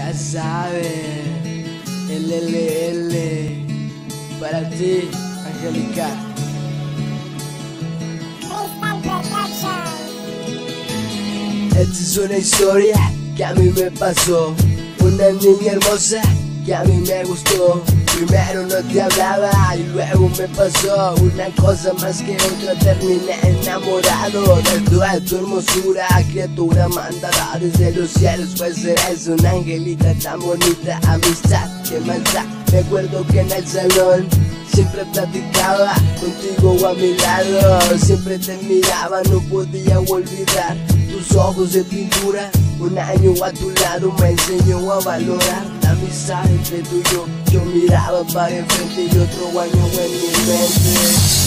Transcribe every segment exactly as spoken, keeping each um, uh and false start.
Ya sabes, L L L, para ti, Angélica. Esta es una historia que a mí me pasó. Una niña hermosa que a mí me gustó. Primero no te hablaba y luego me pasó una cosa más que otra. Terminé enamorado de toda tu hermosura, criatura mandada desde los cielos. Pues eres una angelita tan bonita, amistad que más da. Me acuerdo que en el salón siempre platicaba contigo a mi lado. Siempre te miraba, no podía olvidar tus ojos de pintura. Un año a tu lado me enseñó a valorar la amistad entre tú y yo. Yo miraba para enfrente y otro año en mi mente.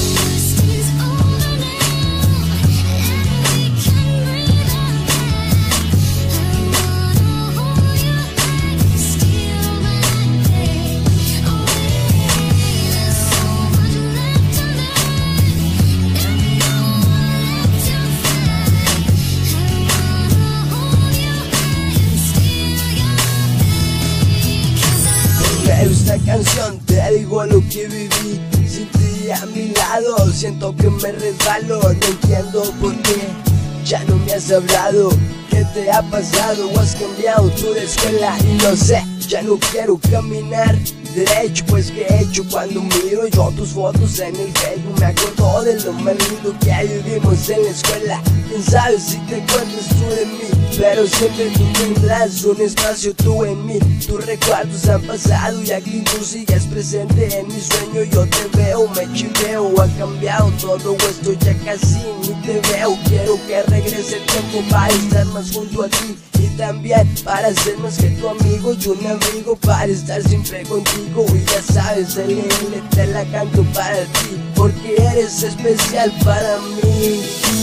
Esta canción te digo lo que viví. Sin ti a mi lado siento que me resbalo. No entiendo por qué ya no me has hablado. ¿Qué te ha pasado? ¿O has cambiado tú de escuela? Y no sé, ya no quiero caminar derecho. Pues que he hecho cuando miro yo tus fotos en el Facebook. Me acuerdo de lo más lindo que vivimos en la escuela. Quién sabe si te acuerdas tú de mí, pero siempre tú tendrás un espacio tú en mí. Tus recuerdos han pasado y aquí tú sigues presente en mi sueño. Yo te veo, me chiveo, ha cambiado todo esto, ya casi ni te veo. Quiero que regrese el tiempo para estar más junto a ti y también para ser más que tu amigo y un amigo, para estar siempre contigo. Y ya sabes, L L te la canto para ti, porque eres especial para mí.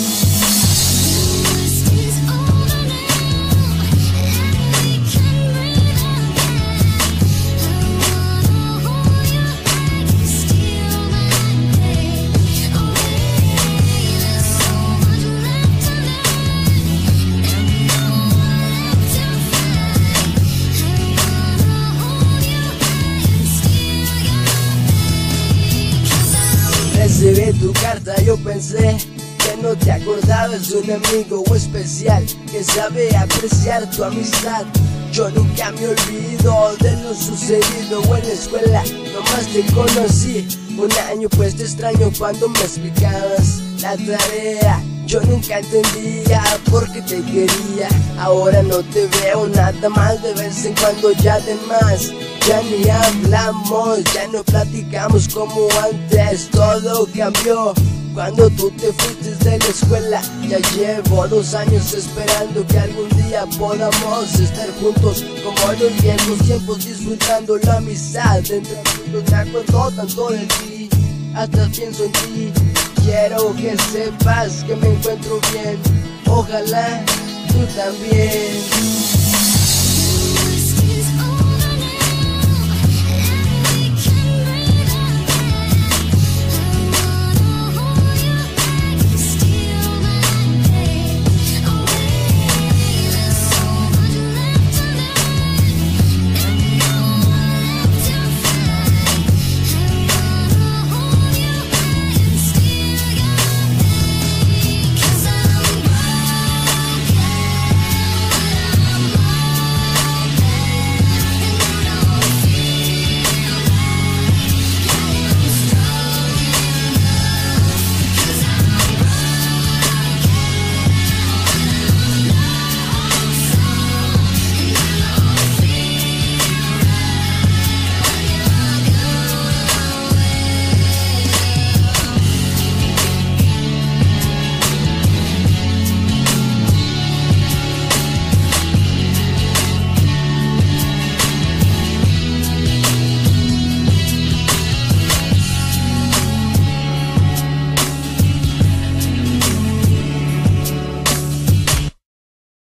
Recibí tu carta, yo pensé que no te acordabas de un amigo especial que sabe apreciar tu amistad. Yo nunca me olvido de lo sucedido en la escuela. Nomás te conocí un año, pues te extraño cuando me explicabas la tarea. Yo nunca entendía por qué te quería. Ahora no te veo nada más, de vez en cuando ya de más. Ya ni hablamos, ya no platicamos como antes. Todo cambió cuando tú te fuiste de la escuela. Ya llevo dos años esperando que algún día podamos estar juntos como en los viejos tiempos, disfrutando la amistad entre amigos. Me acuerdo tanto de ti, hasta pienso en ti. Quiero que sepas que me encuentro bien, ojalá tú también.